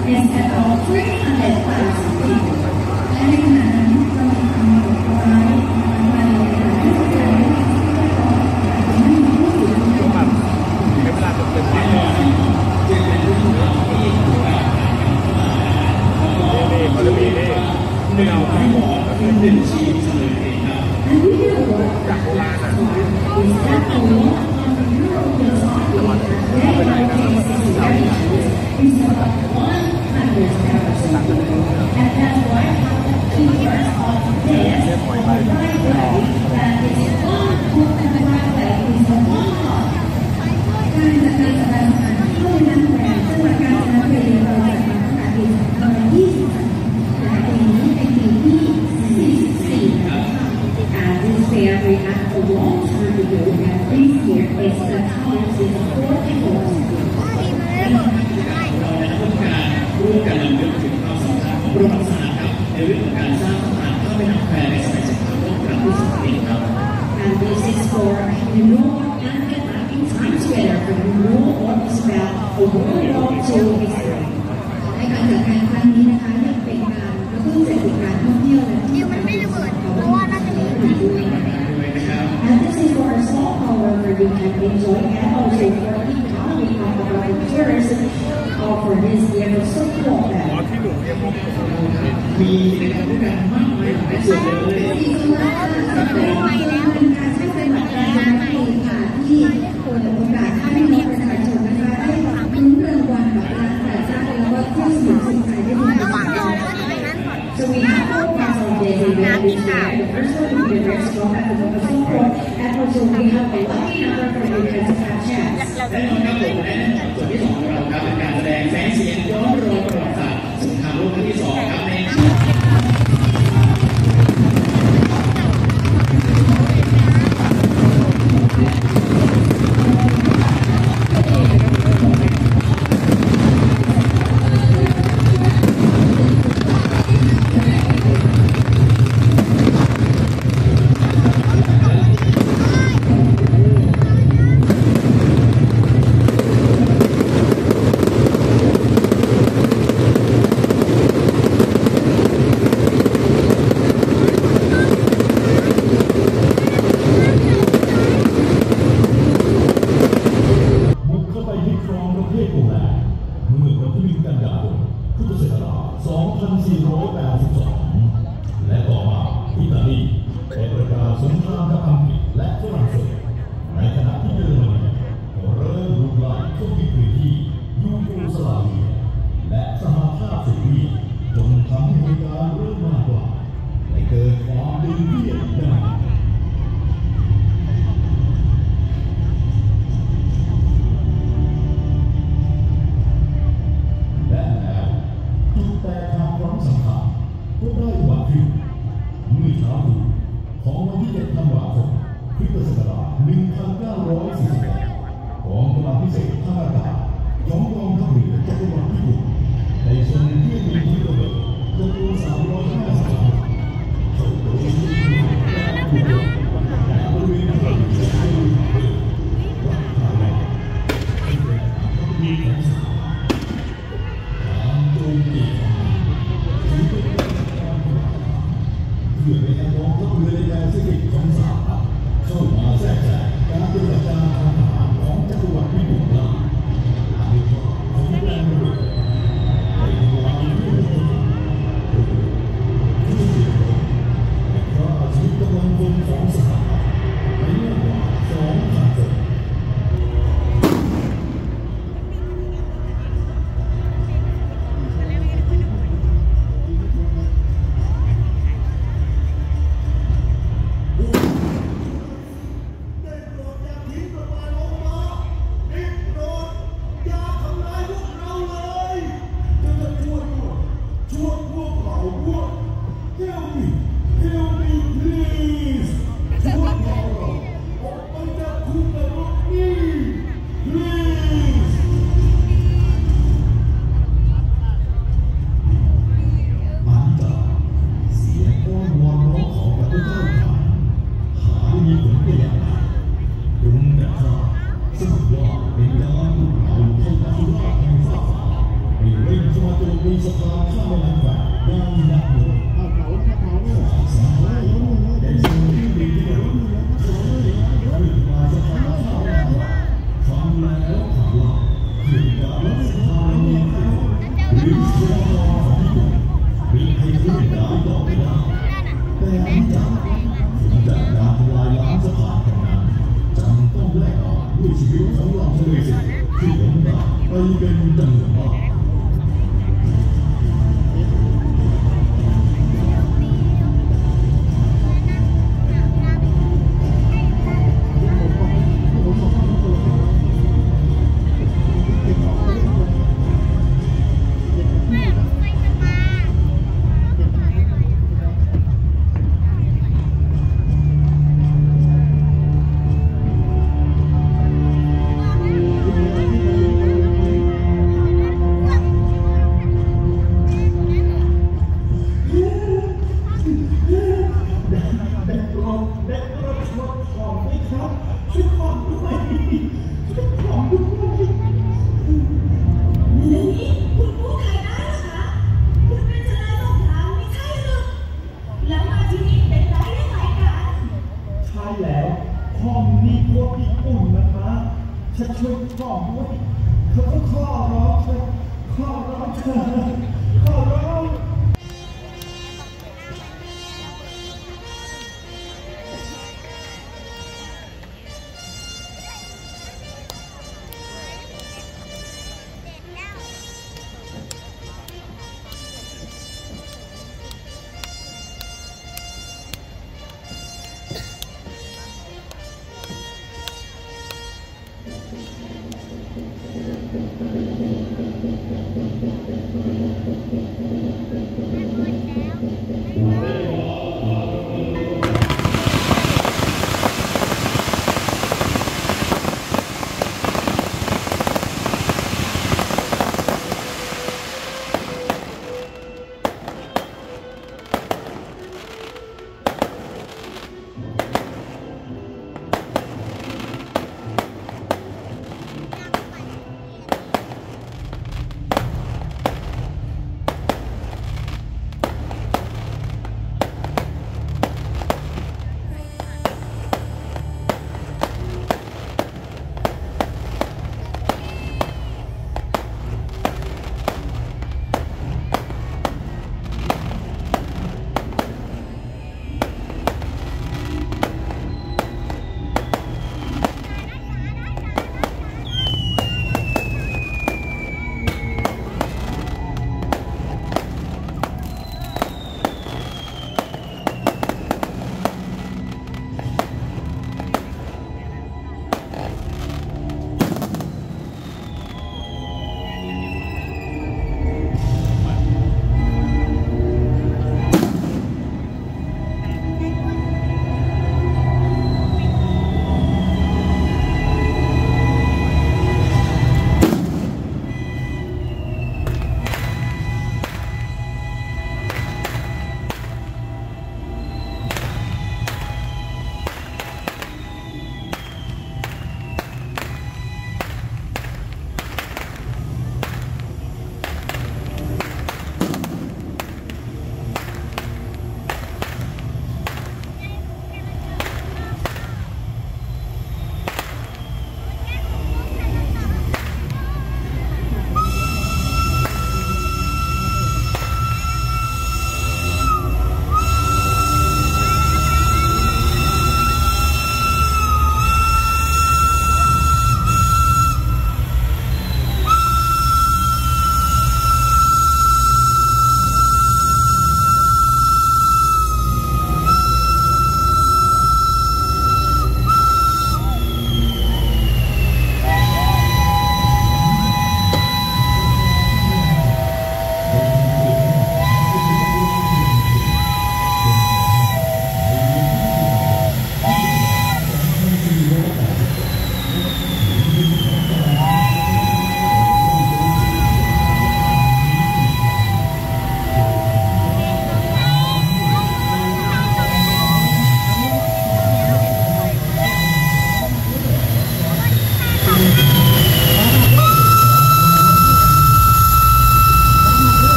instead of 300,000 people และในขณะนั้นเรามีกำหนดไว้ภายในเวลาที่จะได้ไม่มีผู้อยู่ในใช้เวลาจนเต็มที่เลยเขาจะมีนี่เราไปบอกก็คือหนึ่งชีวิตเลยครับจากโบราณนะWe have a long time to go, and this year is the College is the 4th anniversary. ร่วมกันรำลึกถึงความสำคัญของประวัติศาสตร์ครับในเรื่องของการสร้างสะพานข้ามแม่น้ำแควในสมัยสงครามโลกครั้งที่2ครับ And this is for you know in Times Square for you know what is about a World War II history. ในการจัดงานครั้งนี้นะคะยังเป็นการกระตุ้นเศรษฐกิจการท่องเที่ยวและที่มันไม่ระเบิดเพราะว่าน่าจะมีผู้ดูแลAnd this is for a small however you can enjoy and also for the economy of the tourism for this year so cool that มีในการร่วมกันมากมายหลายส่วนเลยเป็นการใช้เป็นบัตรประชาชนค่ะที่เปิดโอกาสให้พี่น้องประชาชนนะคะได้ลุ้นรางวัลแบบร้านแต่จ้าแล้วก็เที่ยวสนุกสนใจได้ดูกันSo we have four parts of this event this year. The first one will be the restaurant at the Mobile Court, and also we have a lucky number for you guys to have chance. และน้องครับผมและส่วนที่2ของเราครับเป็นการแสดงแสงสีย้อนรอยประวัติศาสตร์สงครามโลกครั้งที่2ครับในและต่อมาอิตาลีได้ประกาศสงครามกับอังกฤษและฝรั่งเศสในขณะที่เยอรมนีเริ่มรุกรานเข้ายึดพื้นที่ยูโกสลาเวียและสหภาพโซเวียตจนทำให้เหตุการณ์เริ่มมากกว่าและเกิดความดึงเบียดกันและแล้วจุดแตกหักครั้งสำคัญก็ได้วันขึ้นเมื่อเช้าตรู่ของวันที่7 ธันวาคมมีสะพานข้ามแม่น้ำแควย่านนักบุญในสิ่งที่ดีที่สุดขึ้นมาสะพานข้ามแม่น้ำแควฟังแล้วข่าวว่าเหตุการณ์รัฐสภามีหรือสภาของญี่ปุ่นมีให้ขึ้นได้ก็ไม่ได้แต่ที่จังจากการทำลายล้างสะพานแห่งนั้นจำต้องแลกเอาด้วยชีวิตของเราทะเลสิที่ล้มได้ไปเป็นจำนวนมากห้องนี้พวกญี่ปุ่นนะคะฉันช่วยพ่อด้วยเขาก็ข้อร้องเธอข้อร้องเธอข้อร้อง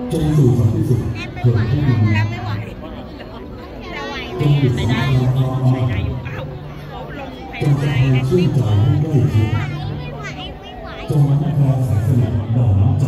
จงสู่สันติสุขเกิดขึ้นในเมืองจงติดตามความรักจงจะให้ชื่นใจให้ใกล้ชิดจงมันแผ่แสงสนิทดังน้ำใจ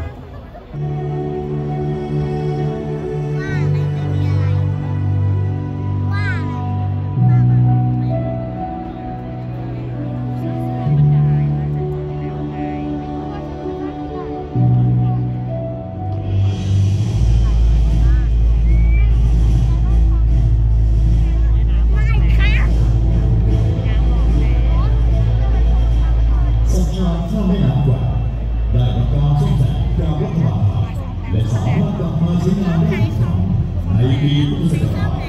ข้ามแม่น้ำแควได้รับการซ่อมแซมจากรัฐบาลไทยและสามารถกลับมาใช้งานได้อีกครั้งในปีพุทธศักราช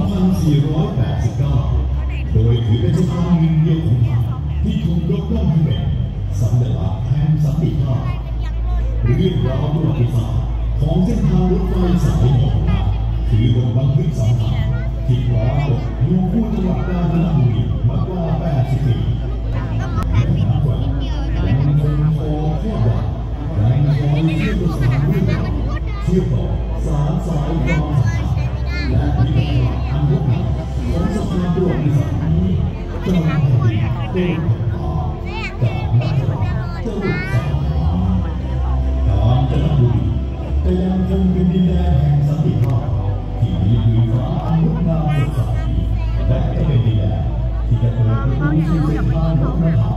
2489 โดยถือเป็นสะพานหนึ่งเดียวของไทยที่ถูกยกย่องให้เป็นสัญลักษณ์แห่งสันติภาพเรื่องราวประวัติศาสตร์ของเส้นทางรถไฟสายหมอกนะถือบทบันทึกสำคัญที่ปรากฏอยู่คู่จังหวัดกาญจนบุรีมากว่า 80 ปียังคงคอแค่ว่ายังคอยเชื่อมประสานเรื่องราวเชื่อมต่อสารสายความสัมพันธ์และวิถีอันงดงามของสะพานประวัติศาสตร์นี้จะนำให้เดินทางจากนักรักจรดสายกาญจนบุรีแต่ยังคงเป็นดินแดนแห่งสันติภาพที่มีพื้นฟ้าอันงดงามสดใสและจะเป็นดินแดนที่จะเปิดประตูสู่เส้นทางวัฒนธรรม